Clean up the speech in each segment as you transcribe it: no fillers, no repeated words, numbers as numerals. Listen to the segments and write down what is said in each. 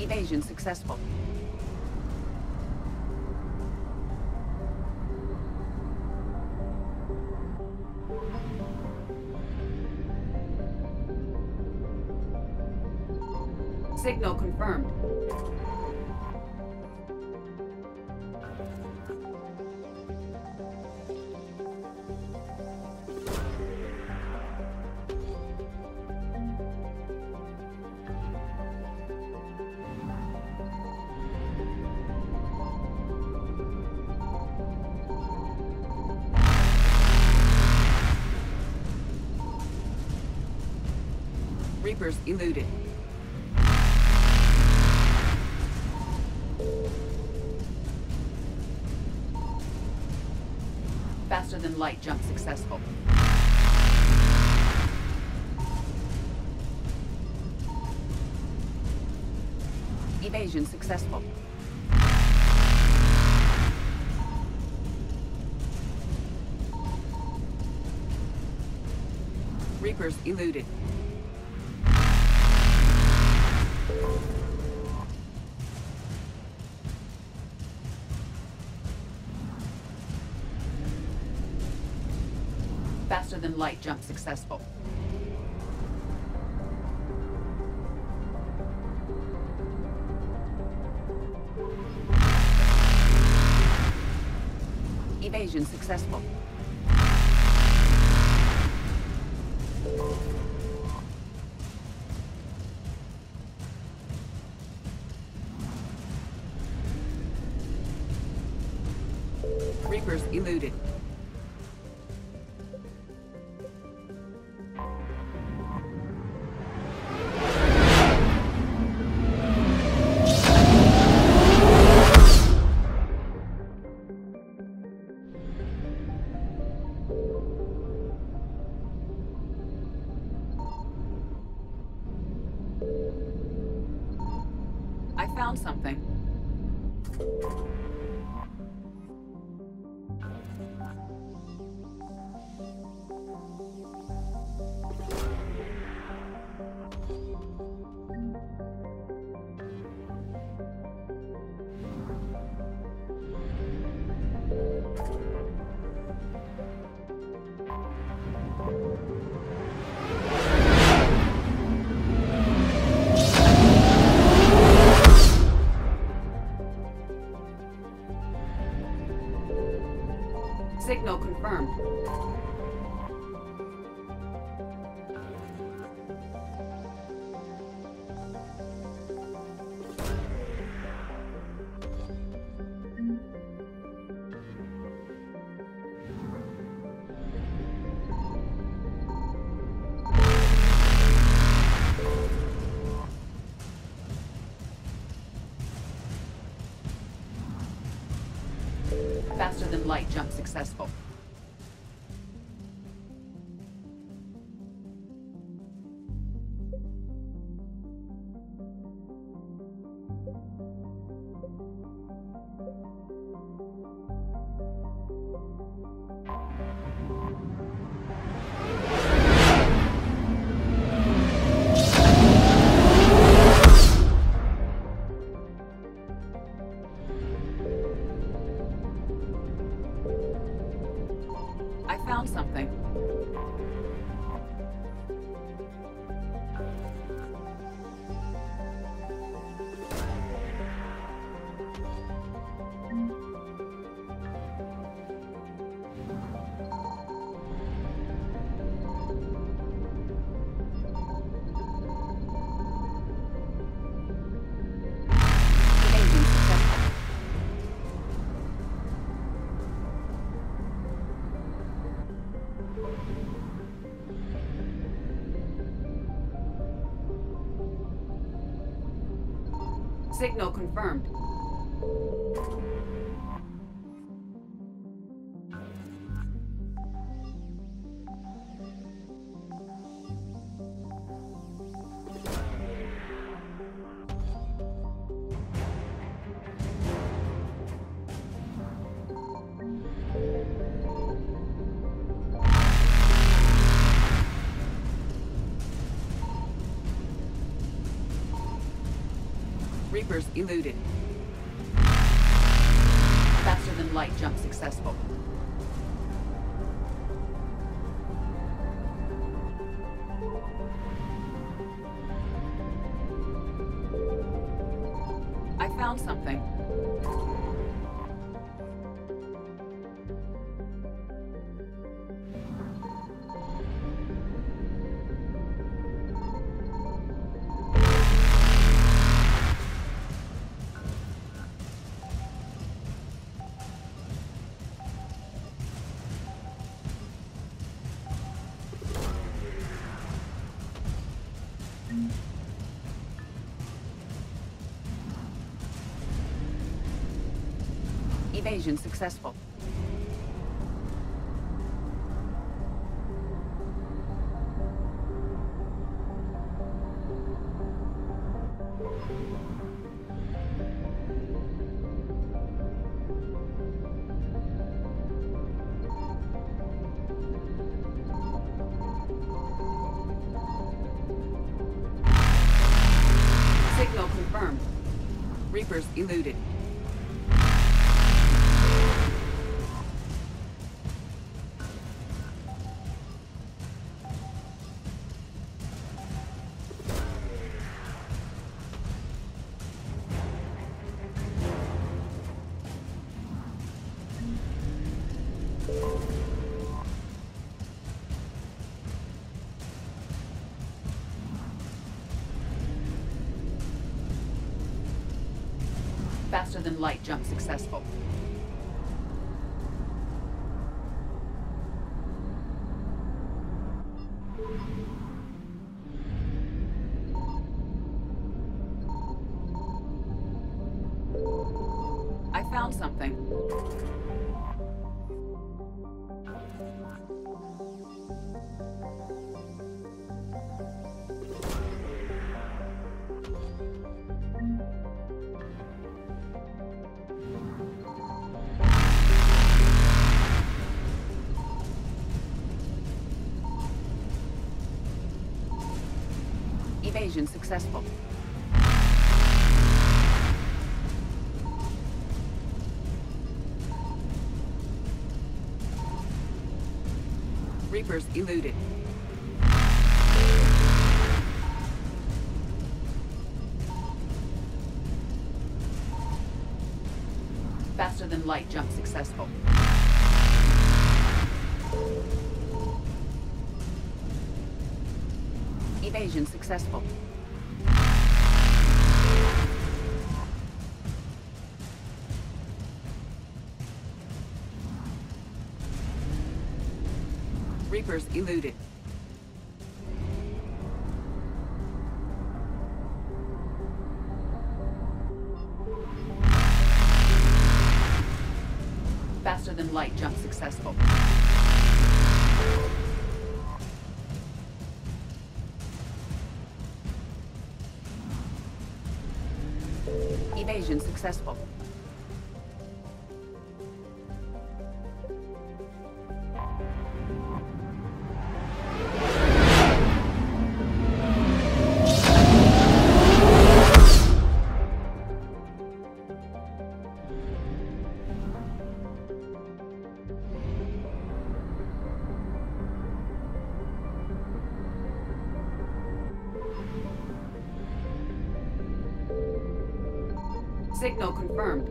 Evasion successful. Signal confirmed. Reapers eluded. Faster than light jump successful. Evasion successful. Reapers eluded. Faster than light jump successful. Evasion successful. Reapers eluded. I found something. Signal confirmed. Faster than light jump successful. I found something. Signal confirmed. Reapers eluded. Faster than light jump successful. I found something. Evasion successful. Signal confirmed. Reapers eluded. Faster than light jump successful. I found something. Evasion successful. Reapers eluded. Faster than light jump successful. Evasion successful. Reapers eluded. Faster than light jump successful. Evasion successful. Signal confirmed.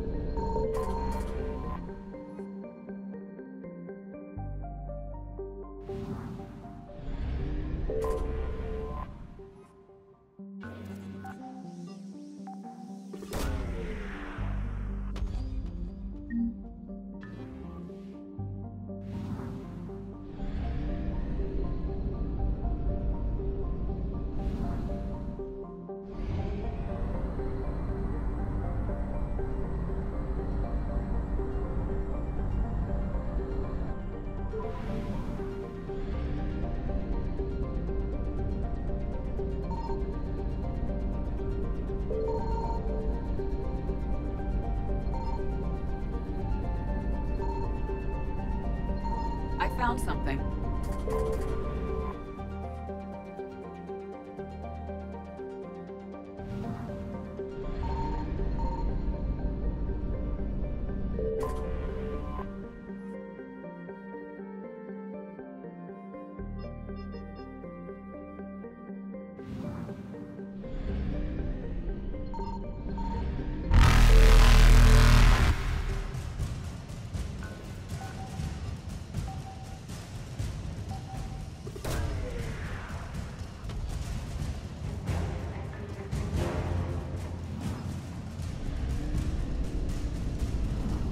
I found something.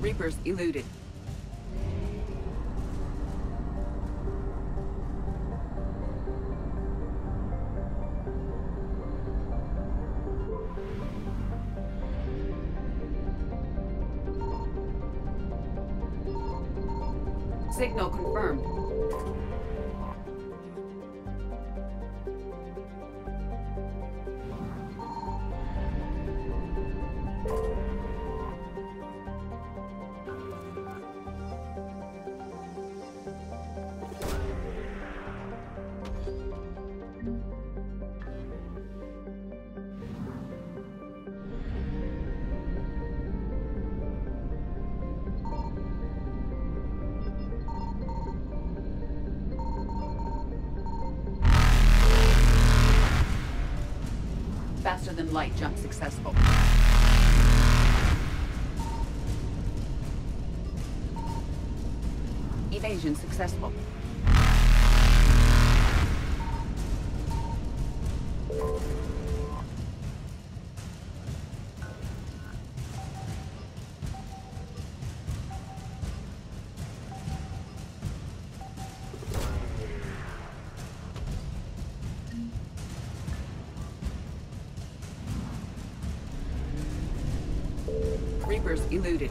Reapers eluded. Signal confirmed. Faster than light jump successful. Evasion successful. Reapers eluded.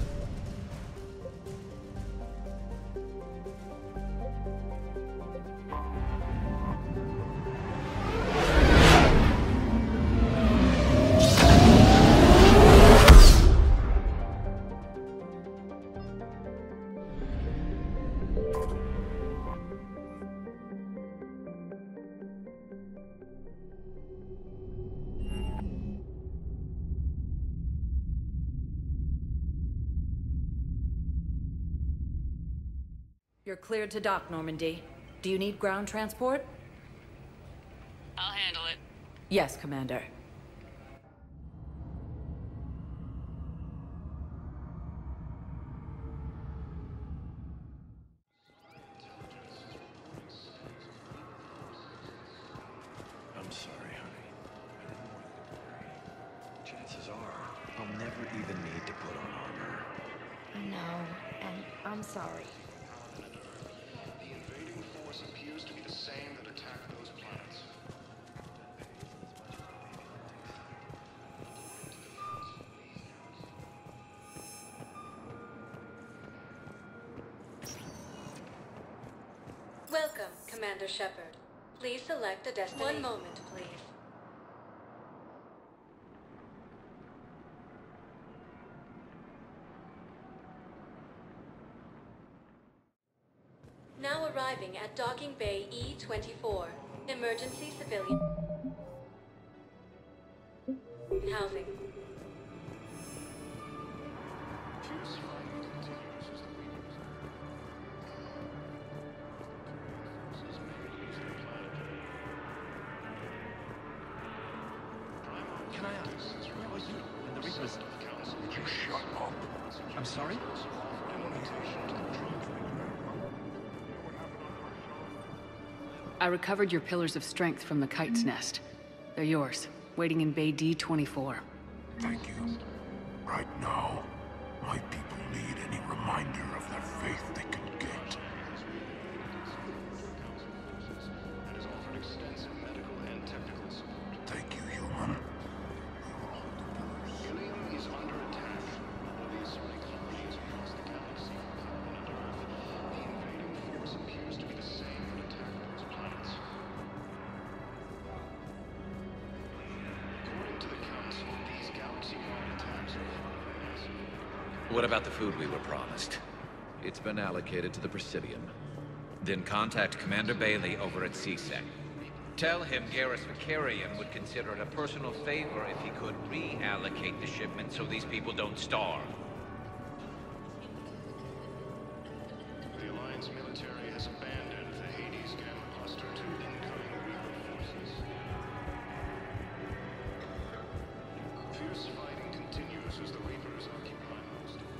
You're cleared to dock, Normandy. Do you need ground transport? I'll handle it. Yes, Commander. I'm sorry, honey. I didn't want you to worry. Chances are, I'll never even need to put on armor. I know, and I'm sorry. The invading force appears to be the same that attacked those planets. Welcome, Commander Shepard. Please select a destination. One moment, please. Now arriving at Docking Bay E-24. Emergency civilian housing. Can I ask, where were you when the Reapers... You shut up. I'm sorry? I recovered your pillars of strength from the kite's nest. They're yours, waiting in Bay D-24. Thank you. Right now, my people need any reminder of their faith they can get. And has offered extensive medical and technical support. Thank you, human. We will hold the pillars. Helium is under attack. All these surrounding colonies across the galaxy are carbon and Earth. The invading force appears to be the same that attacked those planets. According to the Council, these galaxy-wide attacks are massive. What about the food we were promised? It's been allocated to the Presidium. Then contact Commander Bailey over at CSEC. Tell him Garrus Vicarium would consider it a personal favor if he could reallocate the shipment so these people don't starve. The Alliance military has abandoned the Hades Gamma cluster to incoming Reaper forces. Fierce fighting continues as the Reapers occupy most of the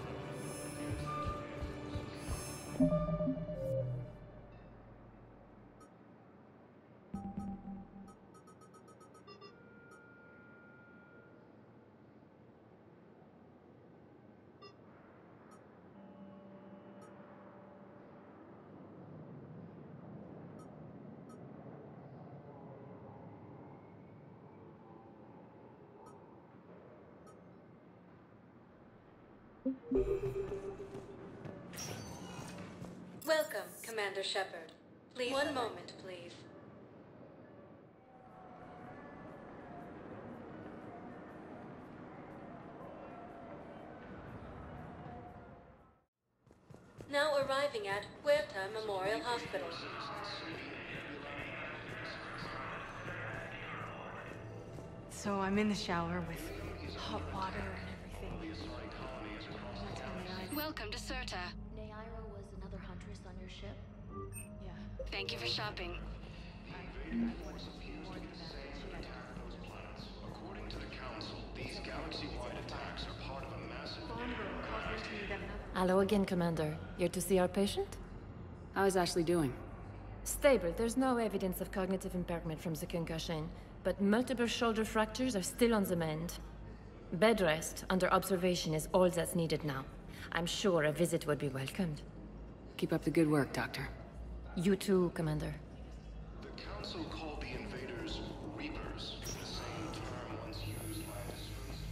Welcome, Commander Shepard. Please. One moment, please. Now arriving at Huerta Memorial Hospital. So I'm in the shower with hot water and everything. Welcome to Serta. Neaira was another huntress on your ship? Yeah. Thank you for shopping. According to the Council, these galaxy-wide attacks are part of a massive... Hello again, Commander. Here to see our patient? How is Ashley doing? Stable. There's no evidence of cognitive impairment from the concussion, but multiple shoulder fractures are still on the mend. Bed rest under observation is all that's needed now. I'm sure a visit would be welcomed. Keep up the good work, Doctor. You too, Commander. The Council called the invaders Reapers, the same term once used by the Sphinx.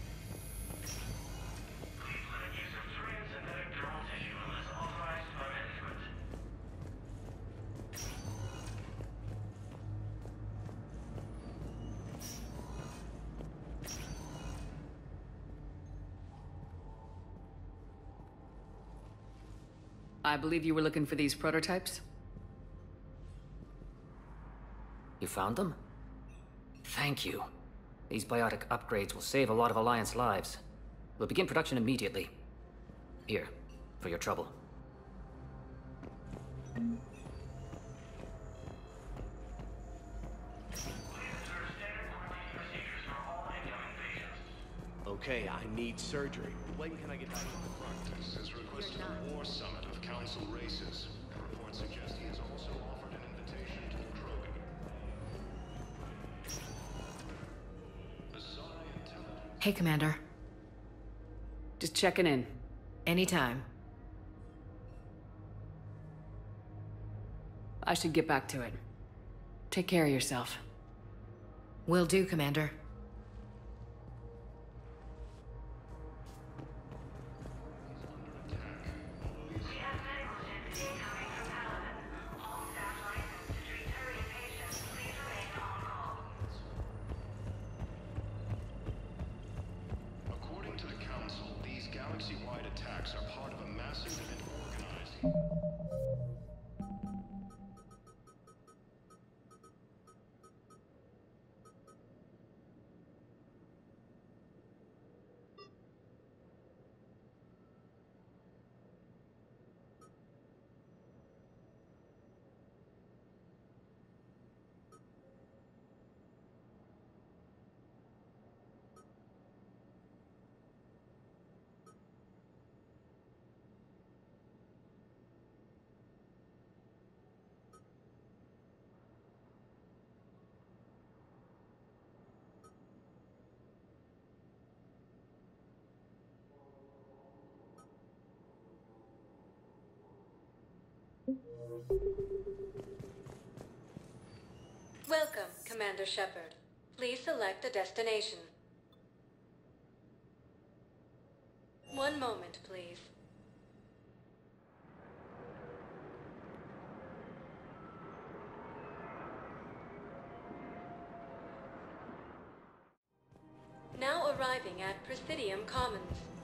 I believe you were looking for these prototypes? You found them? Thank you. These biotic upgrades will save a lot of Alliance lives. We'll begin production immediately. Here, for your trouble. Okay, I need surgery. When can I get back to the front? This has requested a war summit of Council races. Reports suggest he has also offered an invitation to the Krogan. Hey, Commander. Just checking in. Anytime. I should get back to it. Take care of yourself. Will do, Commander. According to the Council, these galaxy-wide attacks are part of a massive and organized... Welcome, Commander Shepard. Please select a destination. One moment, please. Now arriving at Presidium Commons.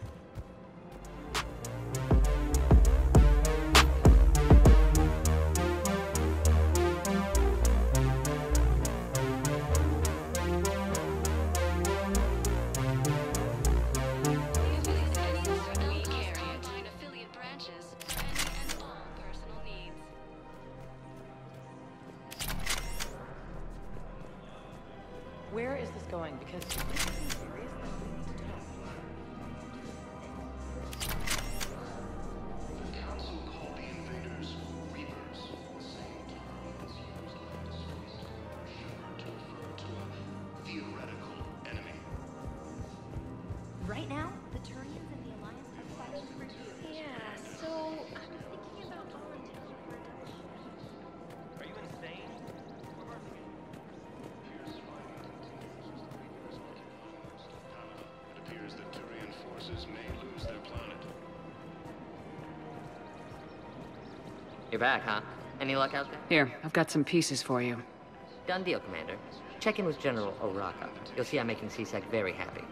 Where is this going? Because if this is serious, then we need to talk. The Council called the invaders Reapers, the same term that's used by the Sphinx Shepard to refer to a theoretical enemy. Right now, the Turians and the Alliance are fighting for you. Yeah, so I'm thinking about volunteering for a double shift. Are you insane? We're hardly Fierce fighting continues as the Reapers occupy most of Paragon. You're back, huh? Any luck out there? Here, I've got some pieces for you. Done deal, Commander. Check in with General Oraka. You'll see I'm making C-Sec very happy.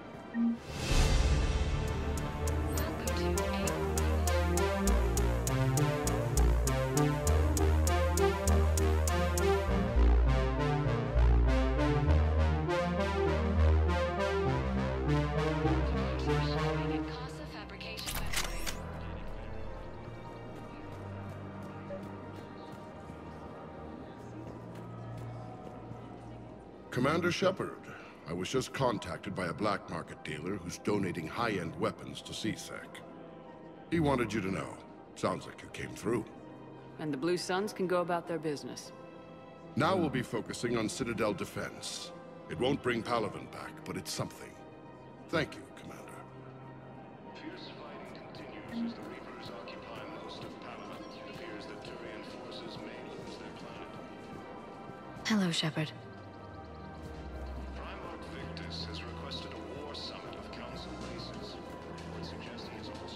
Commander Shepard, I was just contacted by a black market dealer who's donating high-end weapons to CSEC. He wanted you to know. Sounds like you came through. And the Blue Suns can go about their business. Now we'll be focusing on Citadel defense. It won't bring Palaven back, but it's something. Thank you, Commander. Fierce fighting continues as the Reapers occupy most of Paragon. It appears that Turian forces may lose their planet. Hello, Shepard. Primarch Victus has requested a war summit of Council races. Report suggests he is also...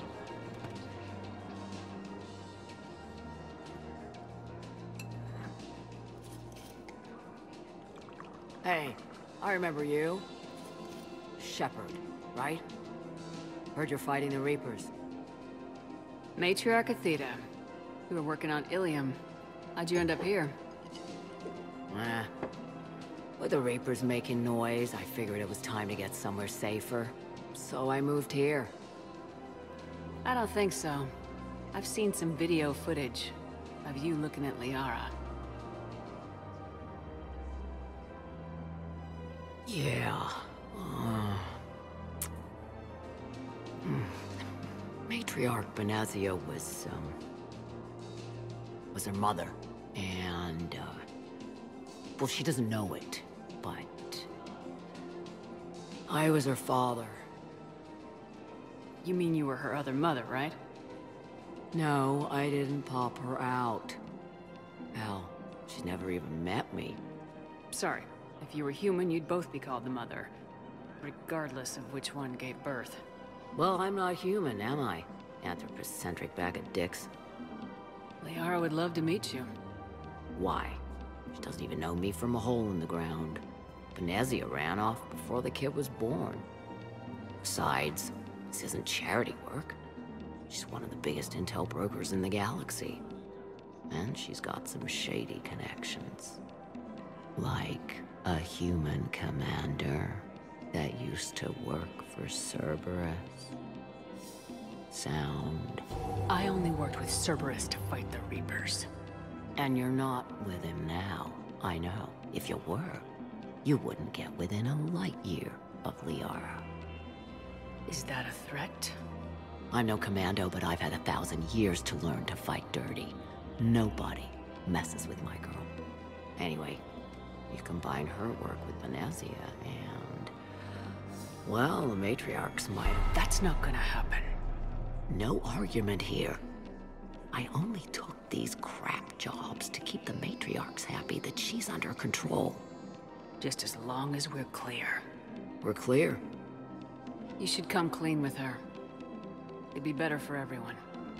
Hey, I remember you. Shepard, right? Heard you're fighting the Reapers. Matriarch Athena. We were working on Ilium. How'd you end up here? With the Reapers making noise, I figured it was time to get somewhere safer. So I moved here. I don't think so. I've seen some video footage of you looking at Liara. Yeah. Matriarch Benazia was her mother. And, well, she doesn't know it, but... I was her father. You mean you were her other mother, right? No, I didn't pop her out. Hell, she's never even met me. Sorry. If you were human, you'd both be called the mother. Regardless of which one gave birth. Well, I'm not human, am I? Anthropocentric bag of dicks. Liara would love to meet you. Why? She doesn't even know me from a hole in the ground. Benazia ran off before the kid was born. Besides, this isn't charity work. She's one of the biggest intel brokers in the galaxy. And she's got some shady connections. Like a human commander that used to work for Cerberus. Sound. I only worked with Cerberus to fight the Reapers. And you're not with him now. I know. If you were, you wouldn't get within a light year of Liara. Is that a threat? I'm no commando, but I've had 1,000 years to learn to fight dirty. Nobody messes with my girl. Anyway, you combine her work with Benazia and... well, the matriarchs might... That's not gonna happen. No argument here. I only took these crap jobs to keep the matriarchs happy that she's under control. Just as long as we're clear. We're clear. You should come clean with her. It'd be better for everyone.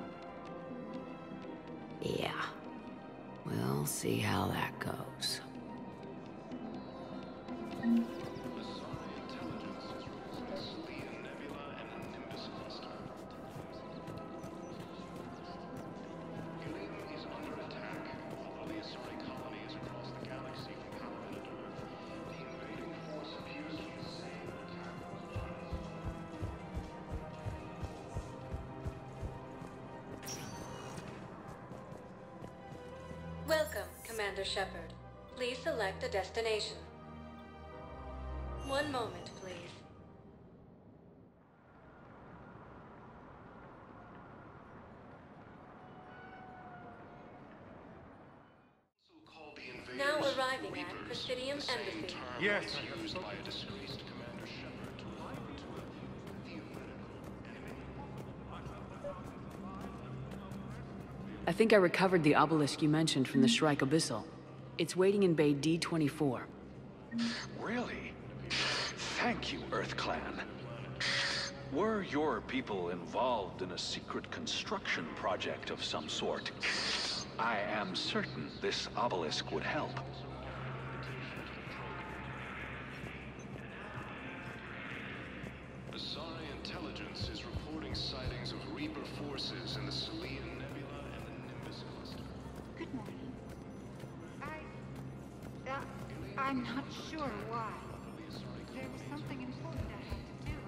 Yeah. We'll see how that goes. Welcome, Commander Shepard. Please select a destination. One moment, please. Now arriving at Presidium Embassy. Yes, used by a disgraced Commander Shepard to lie to a human enemy. I think I recovered the obelisk you mentioned from the Shrike Abyssal. It's waiting in Bay D-24. Really? Thank you, Earth Clan. Were your people involved in a secret construction project of some sort? I am certain this obelisk would help. Asari intelligence is reporting sightings of Reaper forces in the Salian Nebula and the Nimbus cluster. Good morning. I'm not sure why. There was something important I had to do.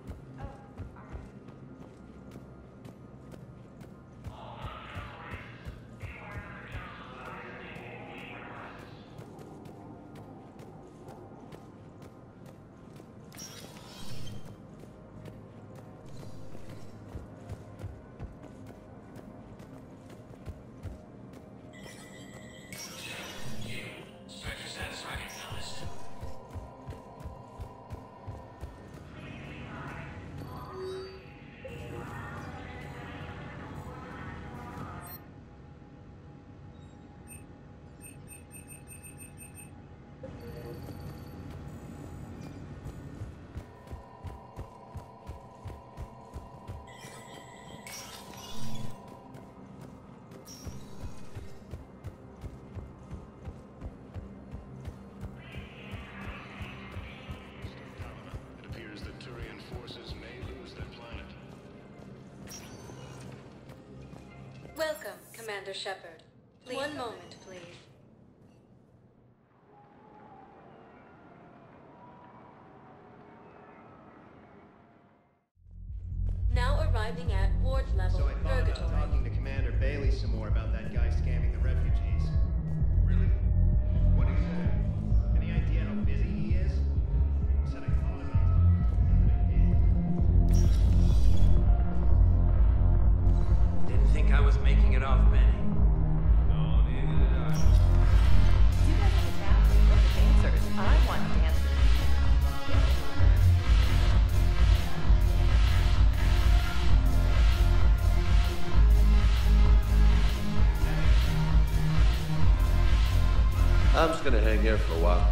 Welcome, Commander Shepard. One moment, please. Now arriving at ward level, So I thought about Purgatory. talking to Commander Bailey some more about that guy scamming the refugees. Really? What do you say? Any idea how busy he is? He said I thought about it. Didn't think I was making it off, Benny. No, neither did I. You guys have a tap? Look at dancers. I want dancers. I'm just gonna hang here for a while.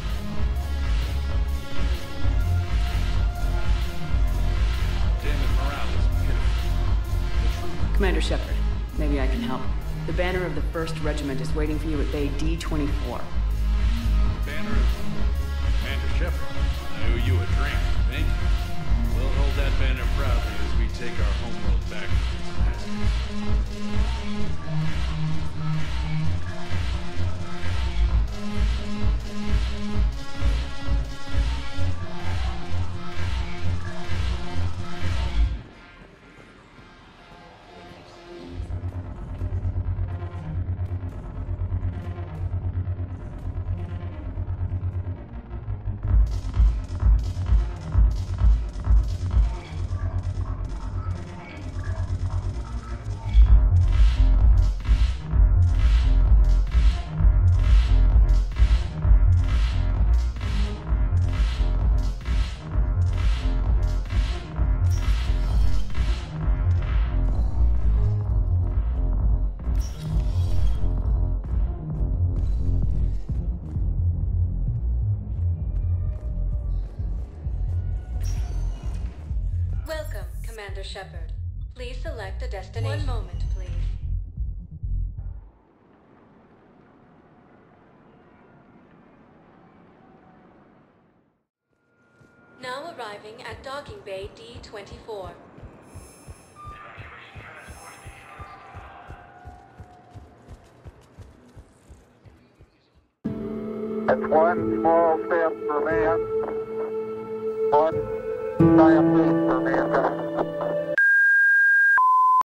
Damn it, morale is pitiful. Commander Shepard, maybe I can help. The banner of the 1st Regiment is waiting for you at Bay D-24. Banner of Commander Shepard. I owe you a drink. Thank you. We'll hold that banner proudly as we take our homeworld back from its masters. Welcome, Commander Shepard. Please select a destination. One moment, please. Now arriving at Docking Bay D-24. It's one small step for man, one giant leap for mankind.